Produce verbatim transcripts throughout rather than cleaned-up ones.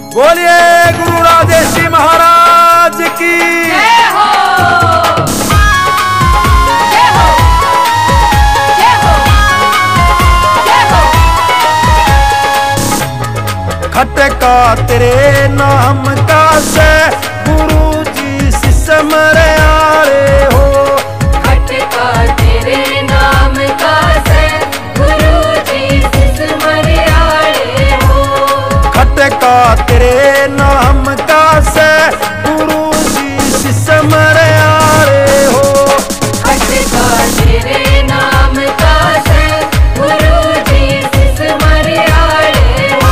बोलिए गुरु राधेशी महाराज की जय हो, जय हो, जय हो, जय हो। खटका तेरे नाम का से गुरु जी सिमरे आरे हो। खटका तेरे नाम का से गुरु जी सिमरे आरे हो। खटका तेरे नाम का से गुरु जी सिमरे आरे हो। खटका तेरे नाम का से गुरु जी सिमरे आरे हो।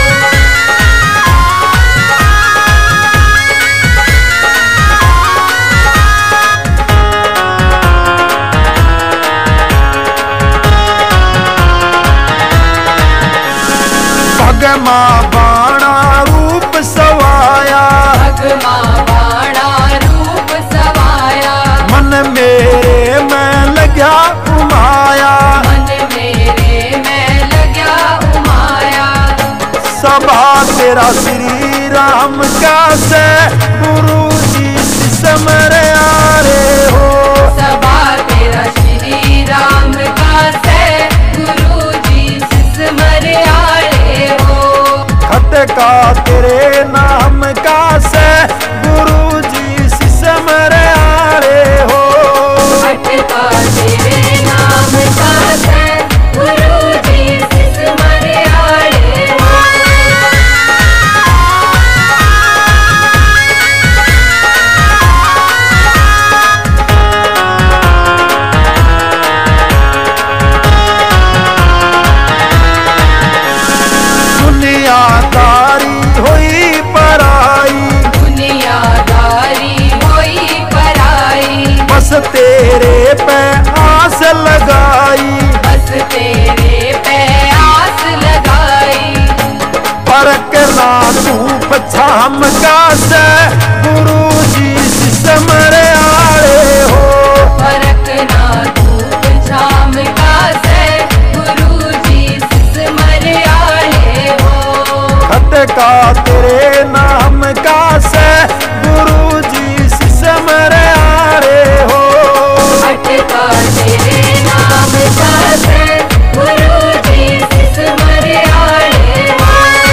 भगमा बाणा रूप सवाया, भगमा बाणा रूप सवाया। मन मेरे में लग्या उमाया, मन मेरे में लग्या उमाया। सभा तेरा श्री राम का से गुरु जी सिमरे आरे हो। सभा तेरा श्री राम का से गुरु जी सिमरे आरे हो। खटका तेरे नाम का से गुरु जी सिमरे आरे हो। खटका तेरे नाम का से गुरु जी सिमरे आरे हो। दुनियादारी हुई पराई, दुनियादारी होई पराई। बस तेरे पे आस लगाई, बस तेरे पे आस लगाई। फर्क ना धूप छाम का से गुरु जी सिमरे आरे हो। फरक ना धूप छाम का से गुरु जी सिमरे आरे हो। खटका तेरे नाम का से गुरु जी सिमरे आरे हो। खटका तेरे नाम का से गुरु जी सिमरे आरे हो।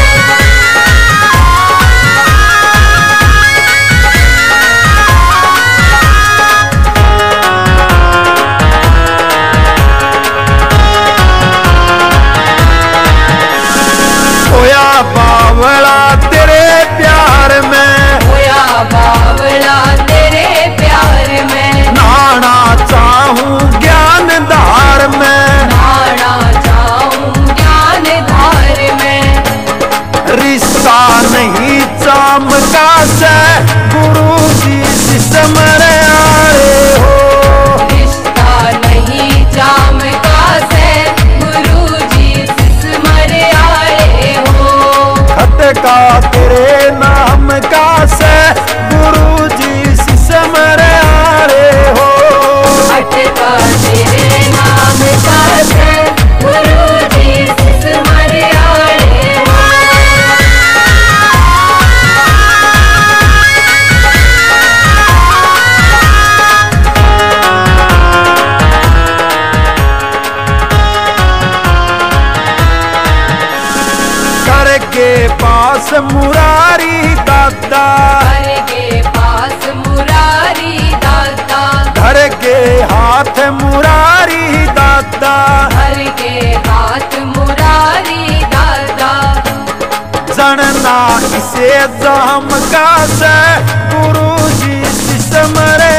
होया बावला तेरे प्यार में, होया बावला तेरे प्यार में। नाना चाहूं ज्ञान धार में, नाना चाहूं ज्ञान धार में। रिश्ता नहीं चाम का से गुरु जी सिमरे आरे हो। रिश्ता नहीं जाम का से गुरु जी सिमरे आरे हो। खटका तेरे नाम का से गुरु जी सिमरे आरे हो। खटका तेरे नाम का से गुरु जी सिमरे आरे हो। घर के पास मुरारी दादा, घर के पास मुरारी दाता। घर के हाथ मुरारी दादा, घर के हाथ मुरारी दाता। जनना इसे जाम का से गुरु जी सिमरे